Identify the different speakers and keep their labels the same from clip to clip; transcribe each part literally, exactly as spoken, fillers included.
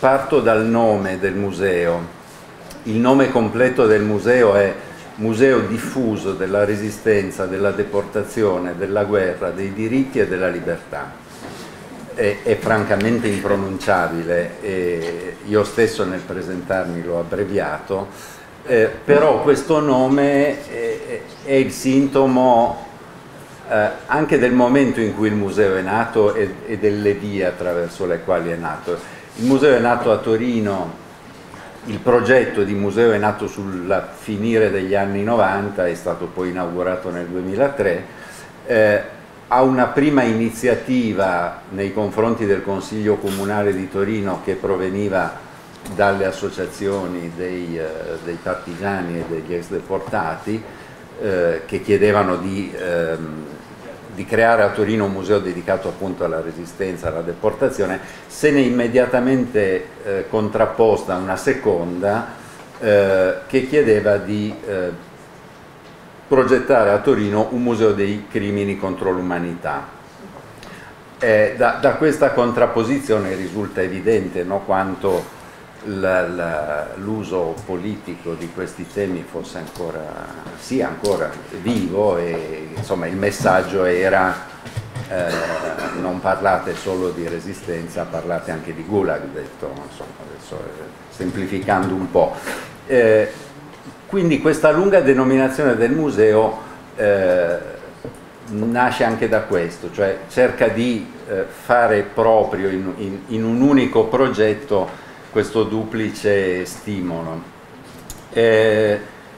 Speaker 1: parto dal nome del museo. Il nome completo del museo è Museo diffuso della resistenza, della deportazione, della guerra, dei diritti e della libertà. È, è francamente impronunciabile e io stesso nel presentarmi l'ho abbreviato, eh, però questo nome è, è il sintomo eh, anche del momento in cui il museo è nato e, e delle vie attraverso le quali è nato. Il museo è nato a Torino. Il progetto di museo è nato sul finire degli anni novanta, è stato poi inaugurato nel duemilatré, eh, ha una prima iniziativa nei confronti del Consiglio Comunale di Torino che proveniva dalle associazioni dei, eh, dei partigiani e degli ex deportati, eh, che chiedevano di, ehm, di creare a Torino un museo dedicato appunto alla resistenza, alla deportazione. Se ne è immediatamente eh, contrapposta una seconda eh, che chiedeva di eh, progettare a Torino un museo dei crimini contro l'umanità. Eh, da, da questa contrapposizione risulta evidente, no, quanto l'uso politico di questi temi fosse ancora, sia ancora vivo e insomma il messaggio era eh, non parlate solo di resistenza, parlate anche di Gulag, detto insomma, adesso eh, semplificando un po'. Eh, quindi questa lunga denominazione del museo eh, nasce anche da questo, cioè cerca di eh, fare proprio in, in, in un unico progetto questo duplice stimolo. Eh,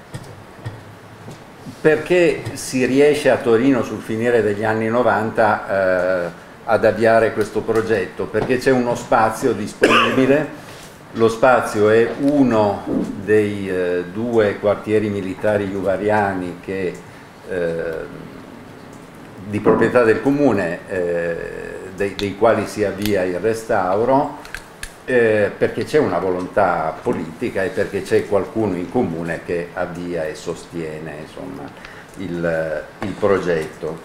Speaker 1: perché si riesce a Torino sul finire degli anni novanta eh, ad avviare questo progetto? Perché c'è uno spazio disponibile, lo spazio è uno dei eh, due quartieri militari juvariani che, eh, di proprietà del comune, eh, dei, dei quali si avvia il restauro, Eh, perché c'è una volontà politica e perché c'è qualcuno in comune che avvia e sostiene insomma, il, il progetto.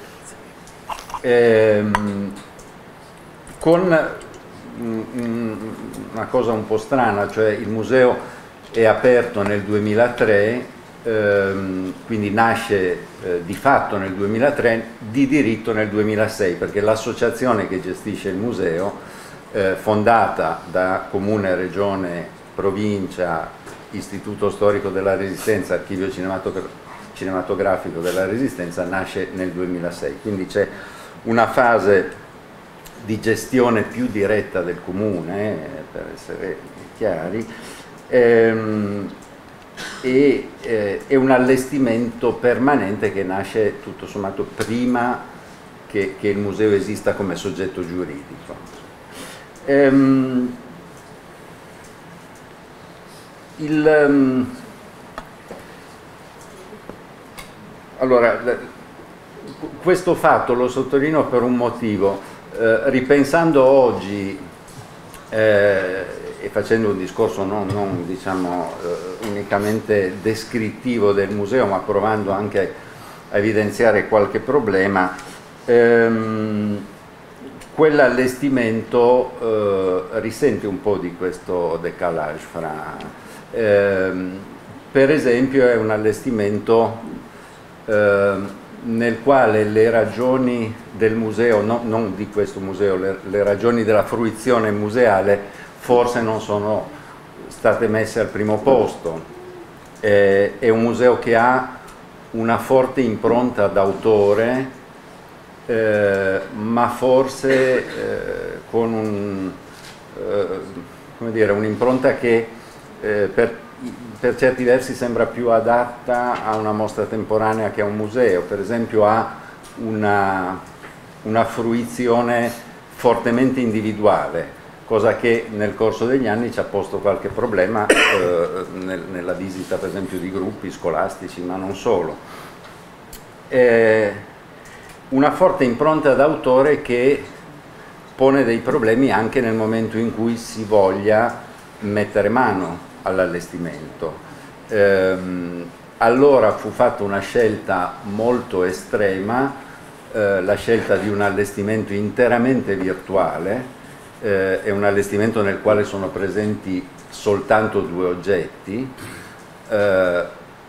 Speaker 1: Ehm, con mm, una cosa un po' strana, cioè il museo è aperto nel duemilatré, ehm, quindi nasce eh, di fatto nel duemilatré, di diritto nel duemilasei, perché l'associazione che gestisce il museo, Eh, fondata da Comune, Regione, Provincia, Istituto Storico della Resistenza, Archivio Cinematogra- Cinematografico della Resistenza, nasce nel duemilasei. Quindi c'è una fase di gestione più diretta del Comune, eh, per essere chiari, ehm, e eh, è un allestimento permanente che nasce tutto sommato prima che, che il museo esista come soggetto giuridico. Um, il, um, allora, questo fatto lo sottolineo per un motivo, eh, ripensando oggi eh, e facendo un discorso non, non diciamo eh, unicamente descrittivo del museo, ma provando anche a evidenziare qualche problema. ehm, Quell'allestimento eh, risente un po' di questo decalage fra, ehm, per esempio è un allestimento eh, nel quale le ragioni del museo, no, non di questo museo, le, le ragioni della fruizione museale forse non sono state messe al primo posto. Eh, è un museo che ha una forte impronta d'autore, Eh, ma forse eh, con un, eh, come dire, un'impronta che eh, per, per certi versi sembra più adatta a una mostra temporanea che a un museo. Per esempio ha una, una fruizione fortemente individuale, cosa che nel corso degli anni ci ha posto qualche problema eh, nel, nella visita per esempio di gruppi scolastici, ma non solo. Eh, una forte impronta d'autore che pone dei problemi anche nel momento in cui si voglia mettere mano all'allestimento. Ehm, allora fu fatta una scelta molto estrema, eh, la scelta di un allestimento interamente virtuale, eh, è un allestimento nel quale sono presenti soltanto due oggetti, eh,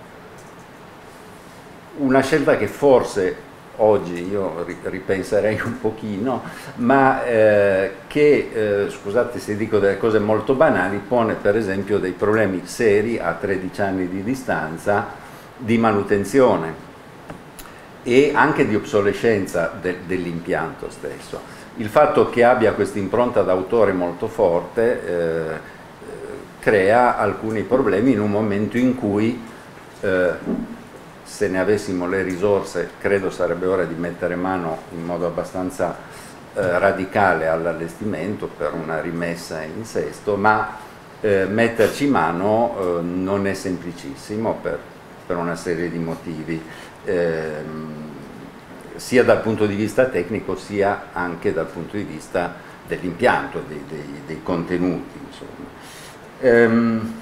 Speaker 1: una scelta che forse oggi io ripenserei un pochino, ma eh, che, eh, scusate se dico delle cose molto banali, pone per esempio dei problemi seri a tredici anni di distanza di manutenzione e anche di obsolescenza de, dell'impianto stesso. Il fatto che abbia questa impronta d'autore molto forte eh, crea alcuni problemi in un momento in cui eh, se ne avessimo le risorse, credo sarebbe ora di mettere mano in modo abbastanza eh, radicale all'allestimento per una rimessa in sesto, ma eh, metterci mano eh, non è semplicissimo per, per una serie di motivi, eh, sia dal punto di vista tecnico sia anche dal punto di vista dell'impianto, dei, dei, dei contenuti, insomma. Ehm,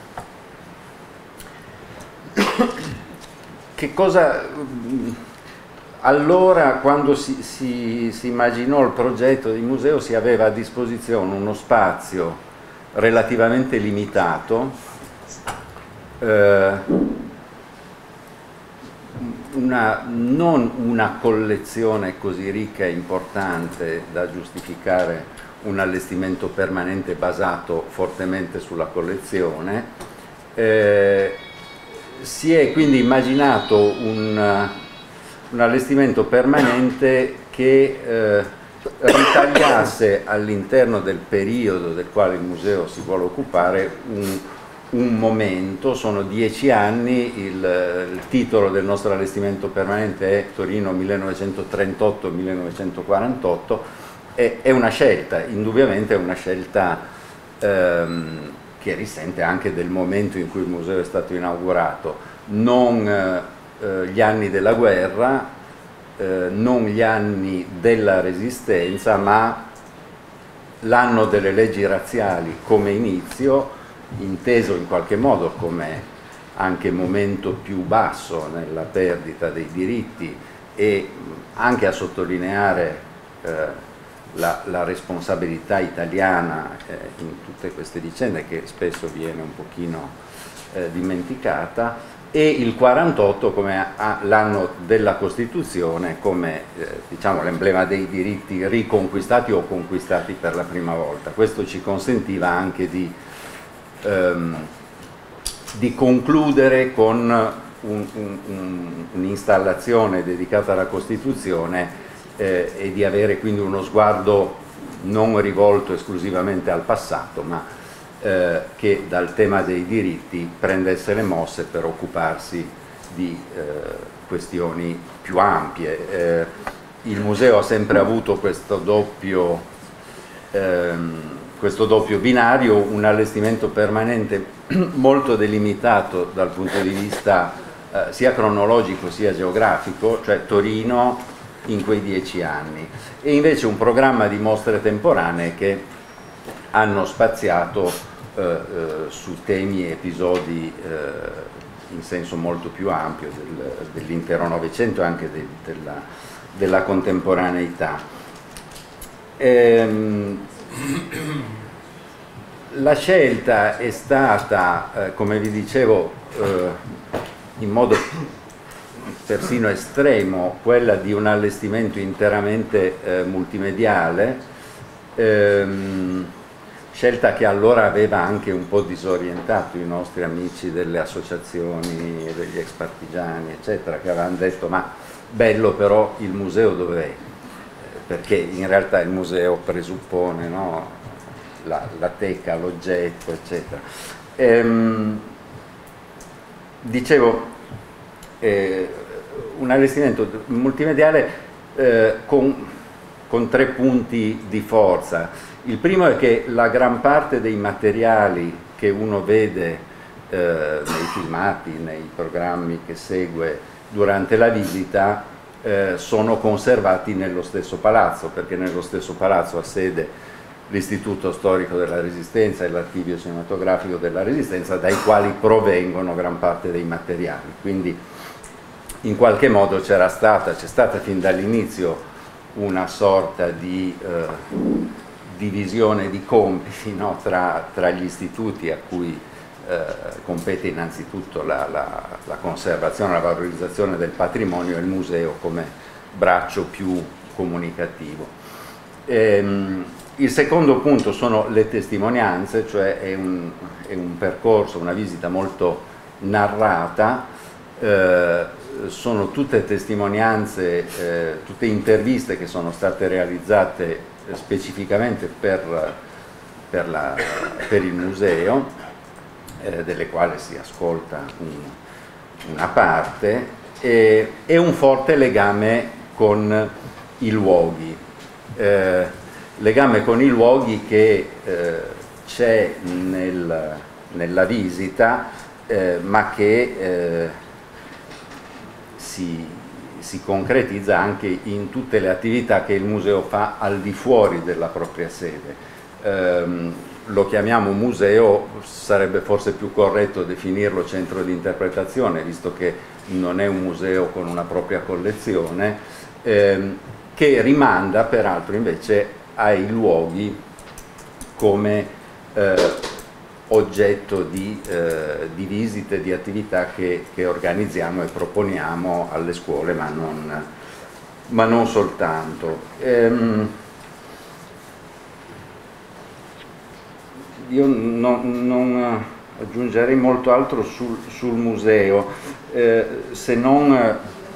Speaker 1: Che cosa, allora quando si, si, si immaginò il progetto di museo si aveva a disposizione uno spazio relativamente limitato, eh, una, non una collezione così ricca e importante da giustificare un allestimento permanente basato fortemente sulla collezione, eh, si è quindi immaginato un, un allestimento permanente che eh, ritagliasse all'interno del periodo del quale il museo si vuole occupare un, un momento, sono dieci anni, il, il titolo del nostro allestimento permanente è Torino millenovecentotrentotto millenovecentoquarantotto, è, è una scelta, indubbiamente è una scelta ehm, che risente anche del momento in cui il museo è stato inaugurato, non eh, gli anni della guerra, eh, non gli anni della resistenza, ma l'anno delle leggi razziali come inizio, inteso in qualche modo come anche momento più basso nella perdita dei diritti e anche a sottolineare eh, La, la responsabilità italiana eh, in tutte queste vicende che spesso viene un pochino eh, dimenticata, e il quarantotto come l'anno della Costituzione, come eh, diciamo l'emblema dei diritti riconquistati o conquistati per la prima volta. Questo ci consentiva anche di, ehm, di concludere con un'installazione un, un, dedicata alla Costituzione Eh, e di avere quindi uno sguardo non rivolto esclusivamente al passato, ma eh, che dal tema dei diritti prendesse le mosse per occuparsi di eh, questioni più ampie. Eh, il museo ha sempre avuto questo doppio, ehm, questo doppio binario, un allestimento permanente molto delimitato dal punto di vista eh, sia cronologico sia geografico, cioè Torino in quei dieci anni, e invece un programma di mostre temporanee che hanno spaziato eh, eh, su temi e episodi eh, in senso molto più ampio del, dell'intero Novecento e anche de, della, della contemporaneità. Ehm, la scelta è stata, eh, come vi dicevo, eh, in modo persino estremo, quella di un allestimento interamente eh, multimediale, ehm, scelta che allora aveva anche un po' disorientato i nostri amici delle associazioni, degli ex partigiani, eccetera, che avevano detto ma bello però il museo dov'è? Perché in realtà il museo presuppone, no, la, la teca, l'oggetto, eccetera. Ehm, dicevo, eh, un allestimento multimediale eh, con, con tre punti di forza. Il primo è che la gran parte dei materiali che uno vede eh, nei filmati, nei programmi che segue durante la visita eh, sono conservati nello stesso palazzo, perché nello stesso palazzo ha sede l'Istituto Storico della Resistenza e l'Archivio Cinematografico della Resistenza, dai quali provengono gran parte dei materiali. Quindi in qualche modo c'era stata, c'è stata fin dall'inizio una sorta di, eh, divisione di compiti, no, tra, tra gli istituti a cui eh, compete innanzitutto la, la, la conservazione, la valorizzazione del patrimonio e il museo come braccio più comunicativo. Ehm, il secondo punto sono le testimonianze, cioè è un, è un percorso, una visita molto narrata, eh, sono tutte testimonianze, eh, tutte interviste che sono state realizzate specificamente per, per, la, per il museo, eh, delle quali si ascolta un, una parte, e, e un forte legame con i luoghi, eh, legame con i luoghi che eh, c'è nel, nella visita, eh, ma che eh, si, si concretizza anche in tutte le attività che il museo fa al di fuori della propria sede. Ehm, lo chiamiamo museo, sarebbe forse più corretto definirlo centro di interpretazione, visto che non è un museo con una propria collezione, ehm, che rimanda peraltro invece ai luoghi come eh, oggetto di, eh, di visite, di attività che, che organizziamo e proponiamo alle scuole, ma non, ma non soltanto. Ehm, io non, non aggiungerei molto altro sul, sul museo, eh, se non, eh,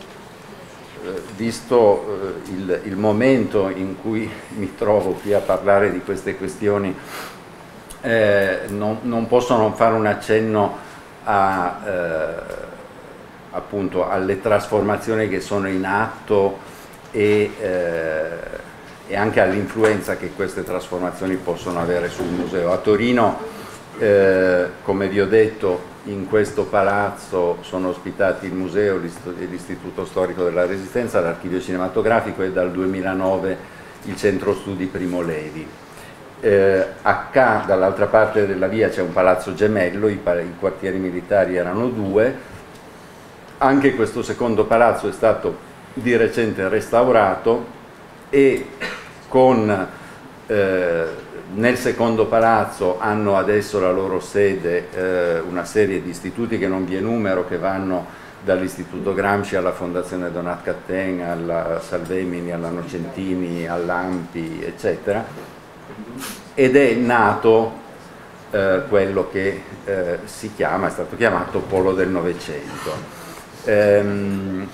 Speaker 1: visto eh, il, il momento in cui mi trovo qui a parlare di queste questioni, eh, non, non posso non fare un accenno a, eh, appunto alle trasformazioni che sono in atto e, eh, e anche all'influenza che queste trasformazioni possono avere sul museo. A Torino, eh, come vi ho detto, in questo palazzo sono ospitati il museo, l'Istituto Storico della Resistenza, l'Archivio Cinematografico e dal duemilanove il Centro Studi Primo Levi. Eh, acca, dall'altra parte della via c'è un palazzo gemello, i, i quartieri militari erano due, anche questo secondo palazzo è stato di recente restaurato e con, eh, nel secondo palazzo hanno adesso la loro sede eh, una serie di istituti che non vi enumero, che vanno dall'Istituto Gramsci alla Fondazione Donat Cattin, alla Salvemini, alla Nocentini, all'Ampi, eccetera, ed è nato eh, quello che eh, si chiama, è stato chiamato Polo del Novecento, ehm,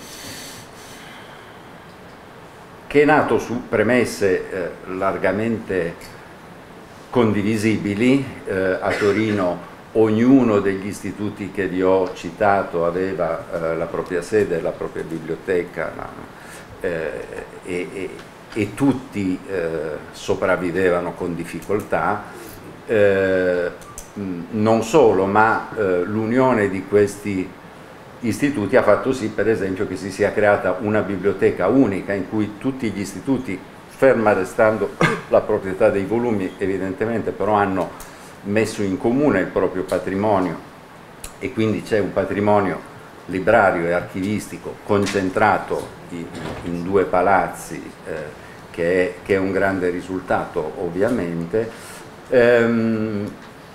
Speaker 1: che è nato su premesse eh, largamente condivisibili. Eh, a Torino ognuno degli istituti che vi ho citato aveva eh, la propria sede, la propria biblioteca, ma, eh, e, e, e tutti eh, sopravvivevano con difficoltà. Eh, non solo, ma eh, l'unione di questi istituti ha fatto sì, per esempio, che si sia creata una biblioteca unica in cui tutti gli istituti, ferma restando la proprietà dei volumi evidentemente, però hanno messo in comune il proprio patrimonio e quindi c'è un patrimonio librario e archivistico concentrato in, in due palazzi, eh, che, è, che è un grande risultato ovviamente. Ehm,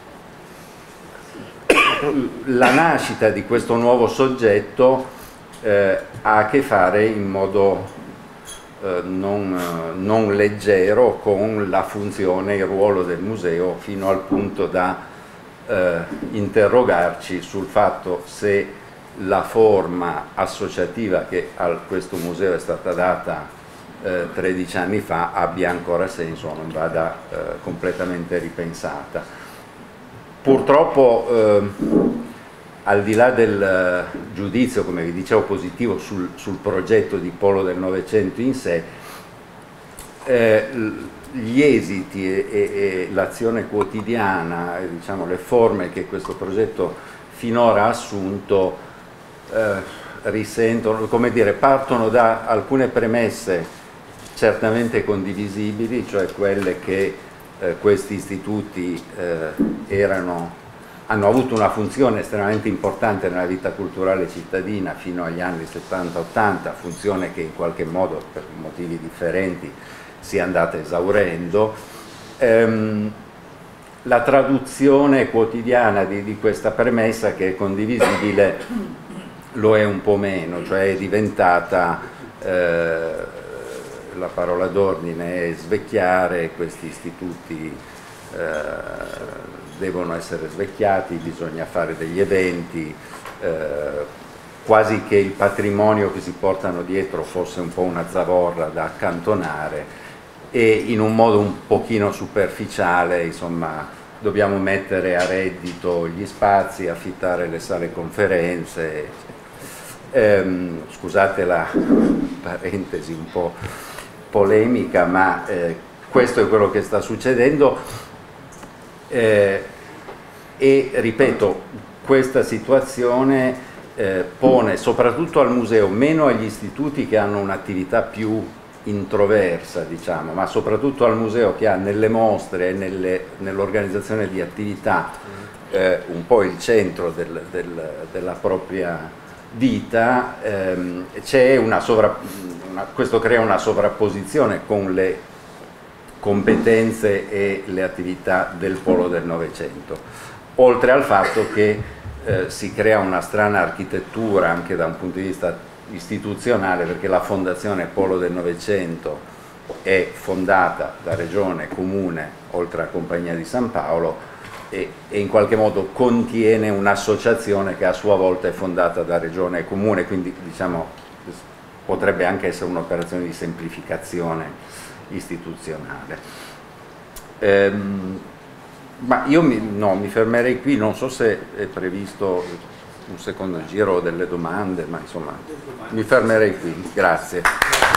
Speaker 1: la nascita di questo nuovo soggetto eh, ha a che fare in modo eh, non, non leggero con la funzione e il ruolo del museo, fino al punto da eh, interrogarci sul fatto se la forma associativa che a questo museo è stata data eh, tredici anni fa abbia ancora senso o non vada eh, completamente ripensata. Purtroppo, eh, al di là del eh, giudizio, come vi dicevo, positivo sul, sul progetto di Polo del Novecento in sé, eh, gli esiti e, e, e l'azione quotidiana, e, diciamo, le forme che questo progetto finora ha assunto eh, risentono, come dire, partono da alcune premesse certamente condivisibili, cioè quelle che Eh, questi istituti eh, erano, hanno avuto una funzione estremamente importante nella vita culturale cittadina fino agli anni settanta ottanta, funzione che in qualche modo per motivi differenti si è andata esaurendo, ehm, la traduzione quotidiana di, di questa premessa, che è condivisibile, lo è un po' meno, cioè è diventata, eh, la parola d'ordine è svecchiare, questi istituti eh, devono essere svecchiati, bisogna fare degli eventi, eh, quasi che il patrimonio che si portano dietro fosse un po' una zavorra da accantonare, e in un modo un pochino superficiale, insomma, dobbiamo mettere a reddito gli spazi, affittare le sale conferenze. Ehm, scusate la parentesi un po' polemica, ma eh, questo è quello che sta succedendo, eh, e ripeto, questa situazione eh, pone soprattutto al museo, meno agli istituti che hanno un'attività più introversa, diciamo, ma soprattutto al museo che ha nelle mostre e nell'organizzazione di attività eh, un po' il centro del, del, della propria vita, ehm, c'è una sovra, una, questo crea una sovrapposizione con le competenze e le attività del polo del Novecento, oltre al fatto che eh, si crea una strana architettura anche da un punto di vista istituzionale, perché la Fondazione Polo del Novecento è fondata da Regione, Comune, oltre a Compagnia di San Paolo, e, e in qualche modo contiene un'associazione che a sua volta è fondata da Regione e Comune, quindi diciamo potrebbe anche essere un'operazione di semplificazione istituzionale. Ehm, ma io mi, no, mi fermerei qui, non so se è previsto un secondo giro delle domande, ma insomma mi fermerei qui, grazie.